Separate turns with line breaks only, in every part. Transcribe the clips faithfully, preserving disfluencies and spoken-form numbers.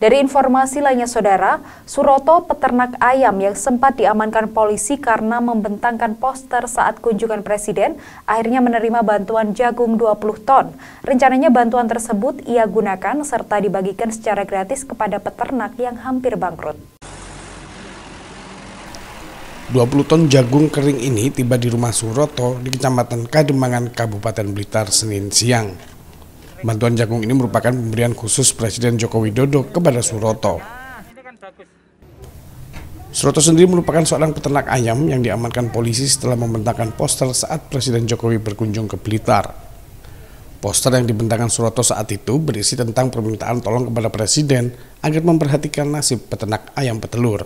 Dari informasi lainnya saudara, Suroto peternak ayam yang sempat diamankan polisi karena membentangkan poster saat kunjungan Presiden, akhirnya menerima bantuan jagung dua puluh ton. Rencananya bantuan tersebut ia gunakan serta dibagikan secara gratis kepada peternak yang hampir bangkrut.
dua puluh ton jagung kering ini tiba di rumah Suroto di Kecamatan Kademangan, Kabupaten Blitar, Senin siang. Bantuan jagung ini merupakan pemberian khusus Presiden Joko Widodo kepada Suroto. Suroto sendiri merupakan seorang peternak ayam yang diamankan polisi setelah membentangkan poster saat Presiden Jokowi berkunjung ke Blitar. Poster yang dibentangkan Suroto saat itu berisi tentang permintaan tolong kepada Presiden agar memperhatikan nasib peternak ayam petelur.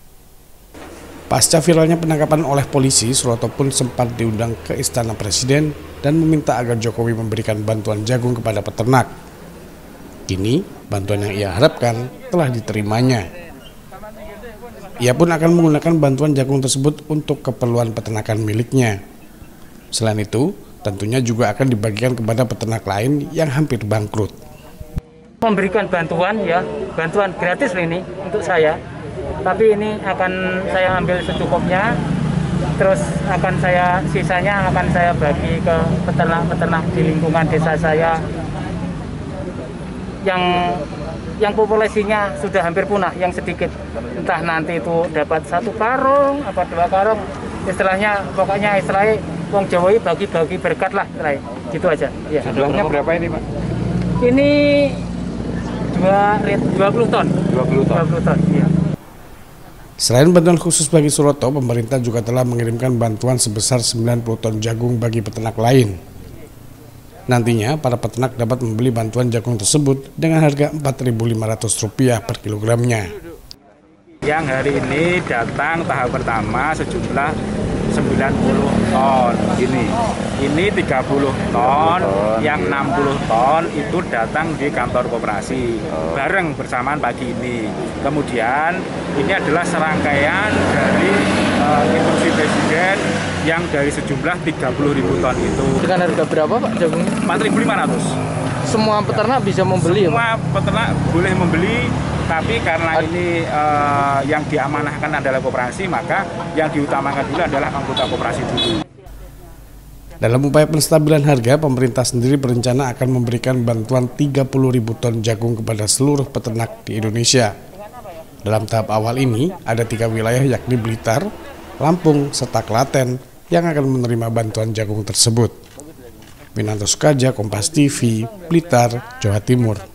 Pasca viralnya penangkapan oleh polisi, Suroto pun sempat diundang ke Istana Presiden dan meminta agar Jokowi memberikan bantuan jagung kepada peternak. Kini, bantuan yang ia harapkan telah diterimanya. Ia pun akan menggunakan bantuan jagung tersebut untuk keperluan peternakan miliknya. Selain itu, tentunya juga akan dibagikan kepada peternak lain yang hampir bangkrut.
Memberikan bantuan ya, bantuan gratis ini untuk saya. Tapi ini akan saya ambil secukupnya, terus akan saya sisanya akan saya bagi ke peternak-peternak di lingkungan desa saya yang yang populasinya sudah hampir punah, yang sedikit. Entah nanti itu dapat satu karung, apa dua karung, istilahnya pokoknya istilahnya wong Jawa bagi-bagi berkat lah, istilahnya. Gitu aja. Ya.
Jumlahnya berapa ini, Pak?
Ini dua puluh ton.
dua puluh ton.
dua puluh ton, iya.
Selain bantuan khusus bagi Suroto, pemerintah juga telah mengirimkan bantuan sebesar sembilan puluh ton jagung bagi peternak lain. Nantinya, para peternak dapat membeli bantuan jagung tersebut dengan harga empat ribu lima ratus rupiah per kilogramnya.
Yang hari ini datang tahap pertama sejumlah sembilan puluh ton ini. Ini tiga puluh ton, yang enam puluh ton itu datang di kantor koperasi bareng bersamaan pagi ini. Kemudian ini adalah serangkaian dari uh, instruksi Presiden yang dari sejumlah tiga puluh ribu ton itu.
Dengan harga berapa Pak jagung?
empat ribu lima ratus.
Semua peternak bisa membeli?
Semua peternak boleh membeli, tapi karena ini uh, yang diamanahkan adalah koperasi, maka yang diutamakan dulu adalah anggota koperasi dulu.
Dalam upaya penstabilan harga, pemerintah sendiri berencana akan memberikan bantuan tiga puluh ribu ton jagung kepada seluruh peternak di Indonesia. Dalam tahap awal ini, ada tiga wilayah yakni Blitar, Lampung, serta Klaten yang akan menerima bantuan jagung tersebut. Winanto Sukaja, Kompas T V, Blitar, Jawa Timur.